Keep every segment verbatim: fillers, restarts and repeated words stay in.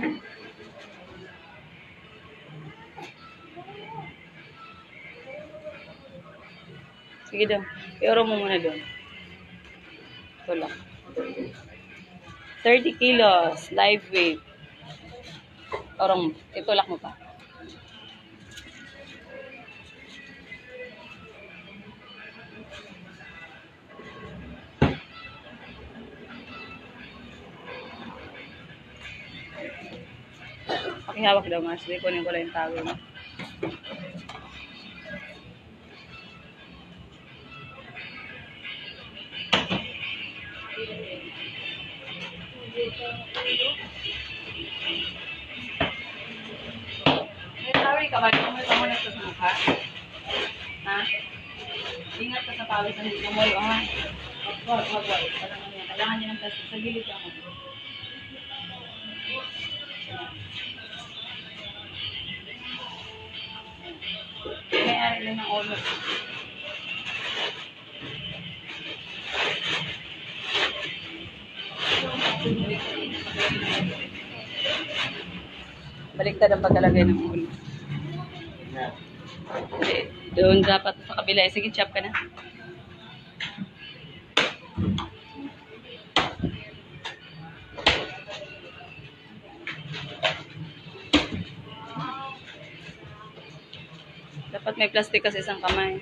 Sige daw. I-oro mo muna doon. Ito lang. thirty kilos. Live weight. Orong, itulak mo pa. Pakihawak daw, mas. Hindi kunin ko lang yung tago mo. Sorry ka ba? Tumulo ka muna sa mukha. Ha? Ingat ka sa pawis. Hindi tumulo, ha? Wag, wag, wag. Kailangan niya ng plastic. Sa gilid ka mo. May ari lang ng ulo. Baliktad ang pagkalagay ng ulo. Hindi, doon dapat sa kabila. Sige, chop ka na. Dapat may plastic kasi isang kamay.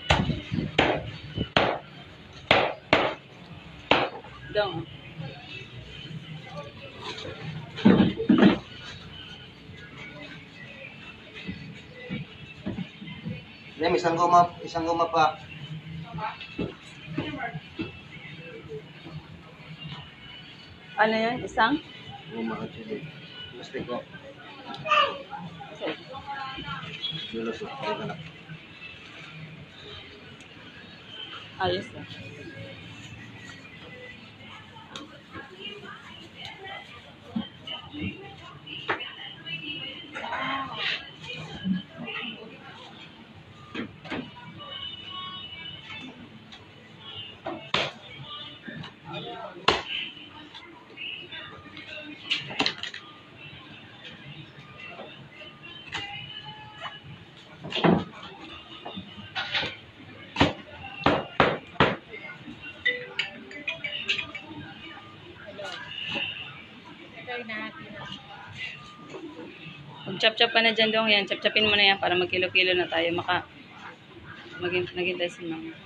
Doon. Lem, isang goma, isang goma pa. Ano yan? Isang? Goma at sili. Plastic ko. Lulos ko. Ayos na. Kung chop-chop ka na dyan doon yan, chop-chopin mo na yan para magkilo-kilo na tayo. Maka, maging, naging tayo si mama.